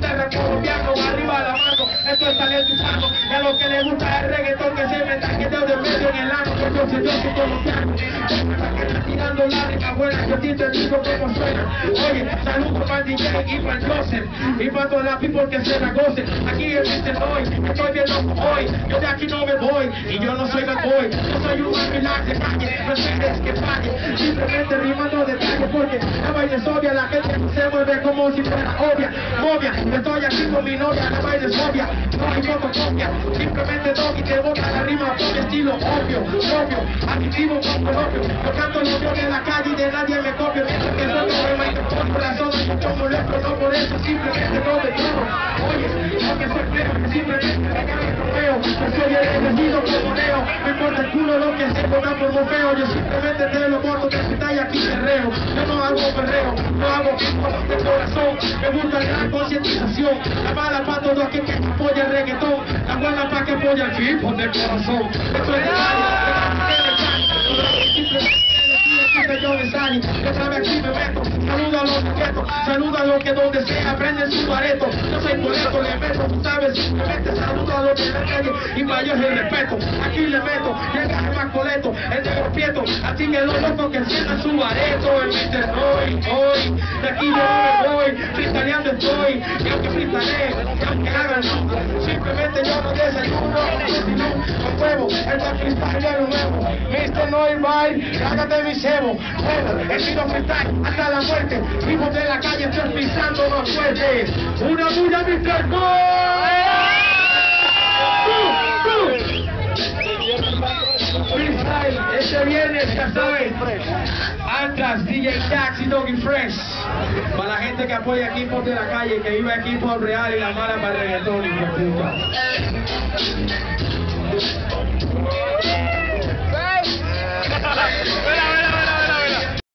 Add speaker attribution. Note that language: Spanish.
Speaker 1: tierra colombiano, arriba la mano, esto es talento hispano. Y a los que les gusta el reggaetón, que se metan que de medio en el ano, que yo soy colombiano. Tirando lágrimas buenas, yo te digo cómo suena. Oye, saludos para el DJ y para el Joseph, y para todas las people que se la gocen. Aquí en Mr. Hoy, estoy bien loco hoy, yo de aquí no me voy, y yo no soy bad boy, yo soy un milagro de calle, no esperes que falle, simplemente rimando detalles, porque la vaina es obvia, la gente se mueve como si fuera obvia, estoy aquí con mi novia, la vaina es obvia, no hay fotocopia, simplemente doggy te bota la rima por mi estilo obvio, aditivo con coloquio, yo canto los yo de la calle y de nadie me copio, mientras que soy como el micrófono por la zona, yo molesto, no por eso, simplemente no me turno, oye, no me soy feo, simplemente me cago en trofeo, yo soy el elegido como Neo, me importa el culo lo que se ponga por lo feo, yo simplemente te lo corto, te y aquí perreo, yo no hago perreo, no hago pico de corazón, me gusta la gran concientización, la mala para todo aquel que apoya el reggaetón, la buena para que apoya el hip hop del corazón, eso es yo me salí, otra vez aquí me meto, saludo a los quietos, saludo a los que donde sea prenden su bareto, yo soy boleto, le meto, tú sabes, simplemente saludo a los de la calle y para ellos el respeto, aquí le meto, llega el más coleto, el negro prieto, así que los locos que enciendan su bareto, el Mr. Hoy, de aquí yo no me voy, freestyleando estoy, y aunque freestylee, y aunque hagan simplemente yo no desayuno, con huevo, el de freestyle es nuevo, Mr. Noy, bye, cágate mi cebo. El tiro freestyle hasta la muerte, vivo de la calle, estoy pisando más fuerte. Una bulla, Mr. Freestyle, este viernes, ya saben. Atlas, DJ Tax y Doggy Fresh. Para la gente que apoya equipos de la calle, que vive equipos real y la mala para el reggaetón, hijo de puta.